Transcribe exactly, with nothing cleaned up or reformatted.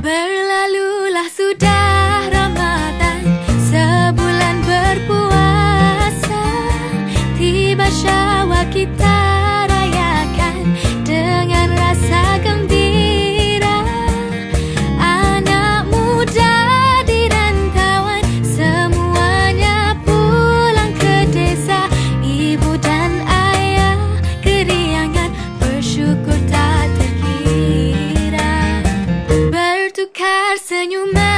Berlalulah sudah Ramadan, sebulan berpuasa. Tiba Syawal kita rayakan dengan rasa gembira. Anak muda di rantauan semuanya pulang ke desa. Ibu dan ayah keriangan bersyukur tak terkira. Bertukar senyuman